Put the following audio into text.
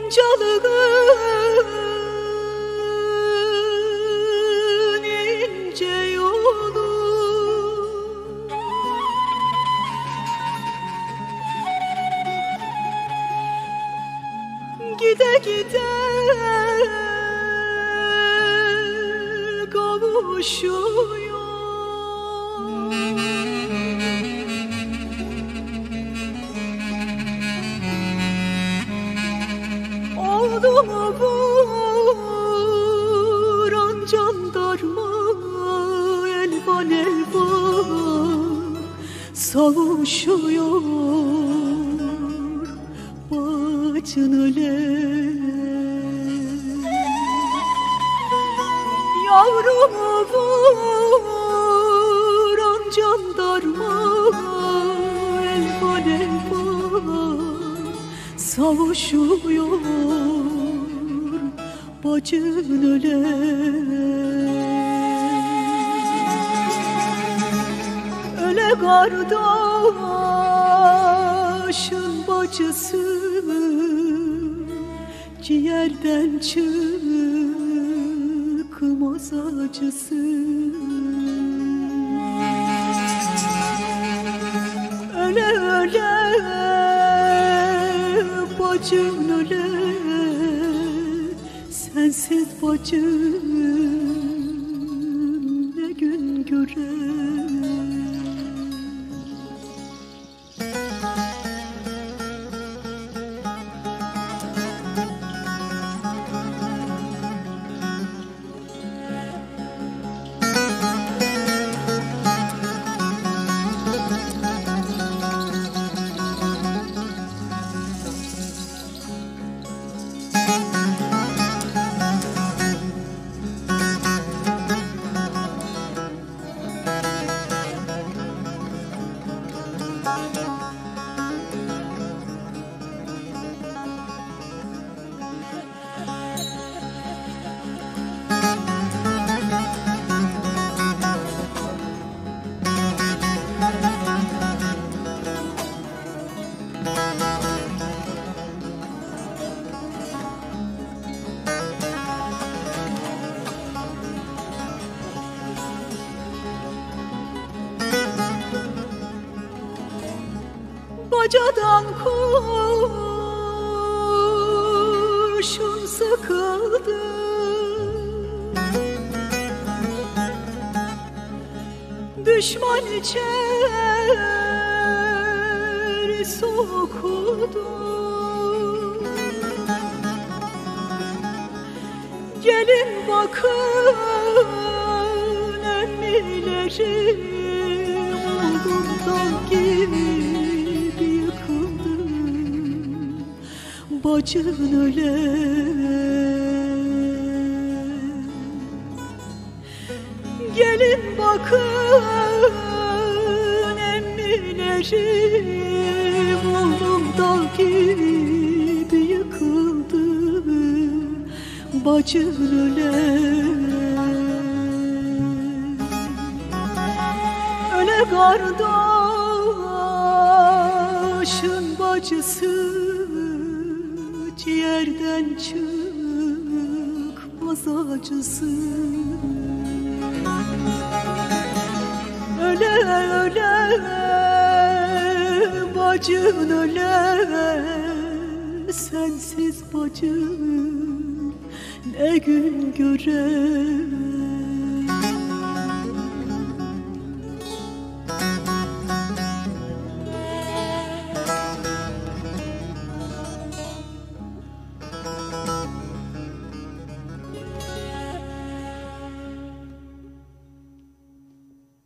Goncalığın ince yolu gide gide kavuşuyor. Odumu vuran jandarma elvan elvan savuşuyor. Bacın öle yavrumu vuran jandarma elvan elvan savuşuyor. Bacın öle öle kardeşin bacısı ciğerden çıkmaz acısı. Öle öle bacın öle, sensiz bacım ne gün görer. Bacadan kurşun sıkıldı, düşman içeri sokuldu. Gelin bakın emmilerim, oldum dal gibi bacın öle. Gelin bakın emmilerim, oğlum dal gibi yıkıldı. Bacın öle. Öle kardeşin bacısı ciğerden çıkmaz acısı. Öle öle bacın öle, sensiz bacım ne gün görer.